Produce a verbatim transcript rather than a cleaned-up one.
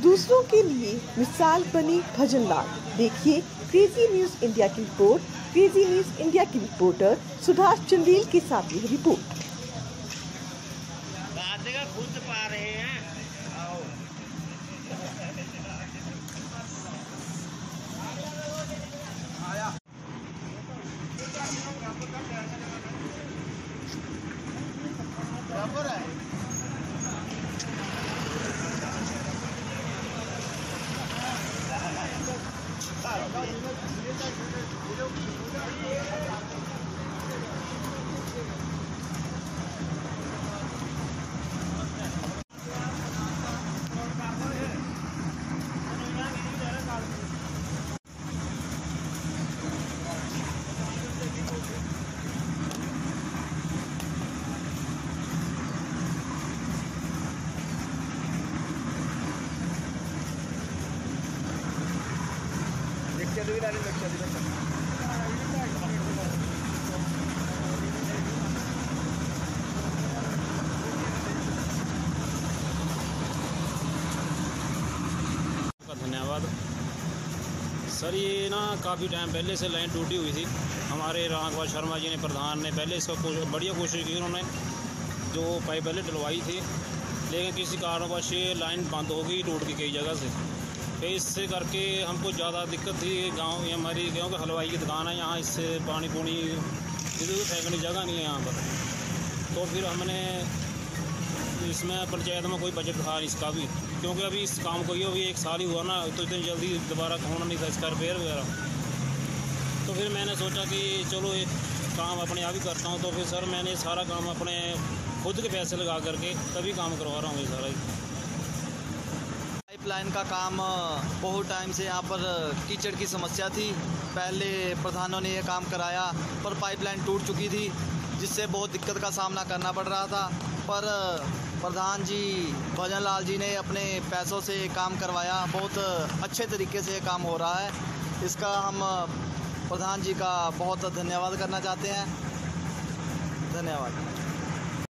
दूसरों के लिए मिसाल बने भजन लाल। देखिए क्रेजी न्यूज इंडिया की रिपोर्ट। क्रेजी न्यूज इंडिया की रिपोर्टर सुभाष चंदेल के साथ यह रिपोर्ट। खुद पा रहे हैं। बराबर है। धन्यवाद सर। ये ना काफ़ी टाइम पहले से लाइन टूटी हुई थी। हमारे राघवा शर्मा जी ने, प्रधान ने, पहले इसका बढ़िया कोशिश की। उन्होंने जो पाइप पहले डलवाई थी, लेकिन किसी कारणवश ये लाइन बंद हो गई, टूट गई कई जगह से। तो इससे करके हमको ज़्यादा दिक्कत थी। गांव ये हमारी गाँव का हलवाई की दुकान है, यहाँ इससे पानी पूनी इधर उधर फेंकने जगह नहीं है यहाँ पर। तो फिर हमने इसमें पंचायत में कोई बजट था इसका भी, क्योंकि अभी इस काम को ही अभी एक साल ही हुआ ना, तो इतनी जल्दी दोबारा होना नहीं था इसका रिपेयर वगैरह। तो फिर मैंने सोचा कि चलो एक काम अपने आप ही करता हूँ। तो फिर सर मैंने सारा काम अपने खुद के पैसे लगा करके तभी काम करवा रहा हूँ ये सारा। पाइपलाइन का काम बहुत टाइम से यहाँ पर कीचड़ की समस्या थी। पहले प्रधानों ने ये काम कराया, पर पाइपलाइन टूट चुकी थी, जिससे बहुत दिक्कत का सामना करना पड़ रहा था। पर प्रधान जी भजन लाल जी ने अपने पैसों से काम करवाया। बहुत अच्छे तरीके से काम हो रहा है। इसका हम प्रधान जी का बहुत धन्यवाद करना चाहते हैं। धन्यवाद।